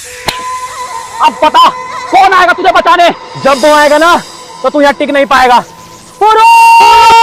अब बता कौन आएगा तुझे बचाने? जब वो आएगा ना तो तू यहाँ टिक नहीं पाएगा। पुरुष!